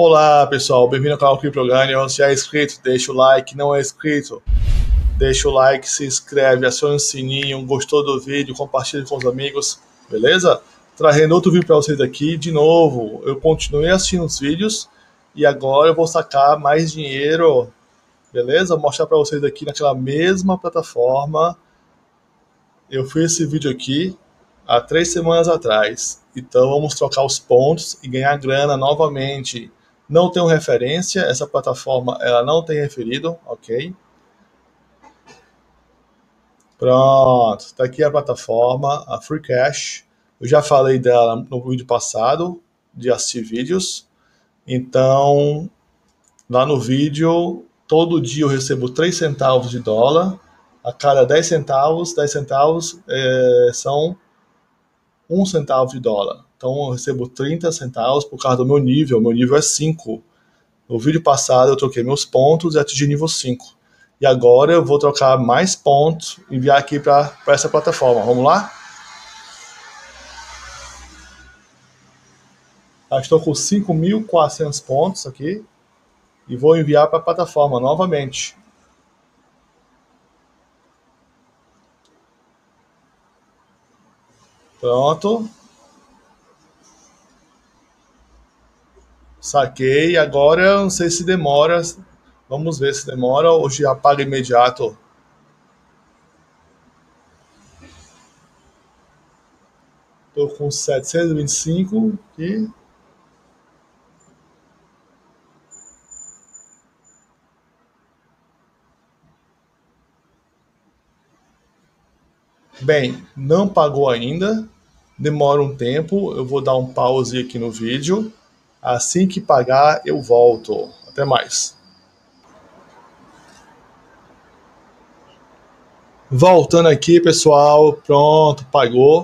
Olá pessoal, bem-vindo ao canal CryptoGanion. Se é inscrito, deixa o like. Não é inscrito, deixa o like, se inscreve, aciona o sininho. Gostou do vídeo, compartilha com os amigos, beleza? Trazendo outro vídeo para vocês aqui. De novo, eu continuei assistindo os vídeos e agora eu vou sacar mais dinheiro, beleza? Vou mostrar para vocês aqui naquela mesma plataforma. Eu fiz esse vídeo aqui há 3 semanas atrás. Então vamos trocar os pontos e ganhar grana novamente. Não tenho referência, essa plataforma ela não tem referido, ok? Pronto, está aqui a plataforma, a Free Cash. Eu já falei dela no vídeo passado, de assistir vídeos. Então, lá no vídeo, todo dia eu recebo 3 centavos de dólar. A cada 10 centavos são 1 centavo de dólar. Então eu recebo 30 centavos por causa do meu nível é 5. No vídeo passado eu troquei meus pontos e atingi nível 5. E agora eu vou trocar mais pontos e enviar aqui para essa plataforma. Vamos lá? Estou com 5.400 pontos aqui e vou enviar para a plataforma novamente. Pronto. Saquei, agora eu não sei se demora, vamos ver se demora ou já paga imediato. Estou com 725 aqui. Bem, não pagou ainda, demora um tempo, eu vou dar um pause aqui no vídeo. Assim que pagar, eu volto. Até mais. Voltando aqui, pessoal. Pronto, pagou.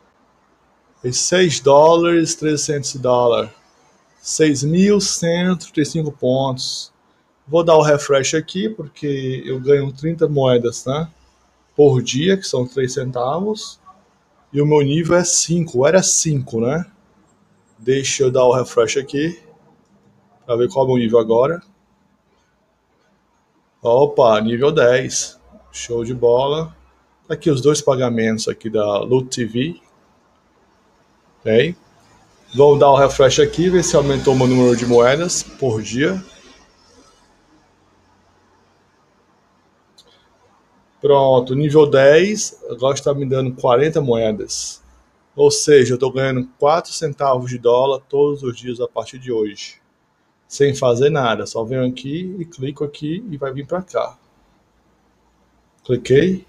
$6, 300 dólares. 6.135 pontos. Vou dar o refresh aqui, porque eu ganho 30 moedas, né, por dia, que são 3 centavos. E o meu nível é 5. Era 5, né? Deixa eu dar o refresh aqui para ver qual é o meu nível agora. Opa, nível 10. Show de bola. Tá aqui os 2 pagamentos aqui da Loot TV. Ok? Vou dar o refresh aqui, ver se aumentou o meu número de moedas por dia. Pronto, nível 10. Agora está me dando 40 moedas. Ou seja, eu estou ganhando 4 centavos de dólar todos os dias a partir de hoje. Sem fazer nada, só venho aqui e clico aqui e vai vir para cá. Cliquei.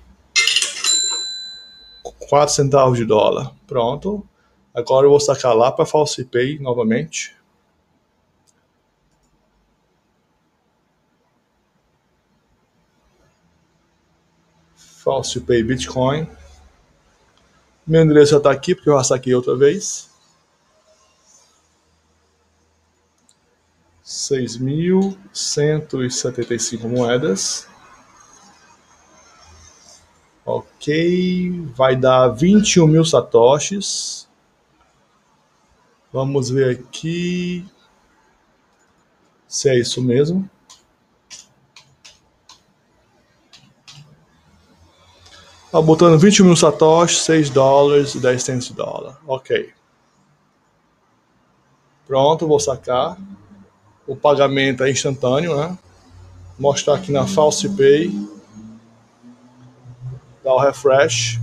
4 centavos de dólar. Pronto. Agora eu vou sacar lá para FalsePay novamente. FalsePay Bitcoin. Meu endereço já está aqui porque eu já saquei outra vez. 6.175 moedas. Ok, vai dar 21 mil satoshis. Vamos ver aqui se é isso mesmo. Tá botando 21 mil satoshis, 6 dólares e 10 centos de dólar. Ok. Pronto, vou sacar. O pagamento é instantâneo, né? Mostrar aqui na FalsePay. Dá o refresh.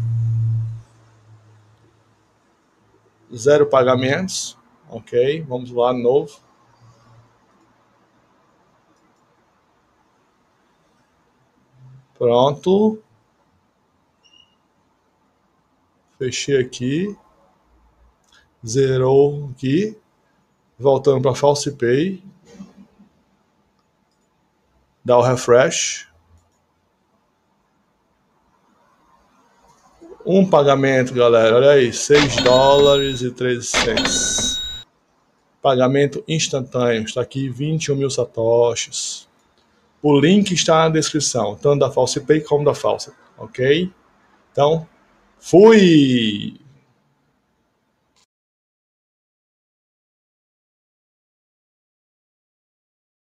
0 pagamentos. Ok, vamos lá de novo. Pronto. Fechei aqui. Zerou aqui. Voltando para FalsePay. Dá o refresh. Um pagamento, galera. Olha aí. 6 dólares e 13 centos. Pagamento instantâneo. Está aqui 21 mil satoshis. O link está na descrição. Tanto da FalsePay como da Falsa. Ok? Então, fui!